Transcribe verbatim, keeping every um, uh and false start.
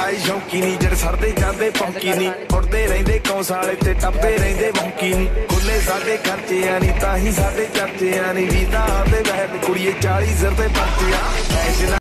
ਆਈ ਸ਼ੌਂਕੀ ਨੀ ਜਿਹੜੇ ਸੜਦੇ ਜਾਂਦੇ ਪੌਂਕੀ ਨੀ ਉੱਡਦੇ ਰਹਿੰਦੇ ਕੌਂਸਾਲੇ ਤੇ ਟੱਪਦੇ ਰਹਿੰਦੇ ਵੌਂਕੀ ਨੀ ਖੁੱਲੇ ਸਾਡੇ ਖਰਚਿਆਂ ਨੀ ਤਾਂ ਹੀ ਸਾਡੇ ਚਰਚਿਆਂ ਨੀ ਵੀਦਾ ਦੇ ਵਹਿਣ ਕੁੜੀਏ ਚਾਲੀ ਸਿਰ ਤੇ ਪਰਚਿਆ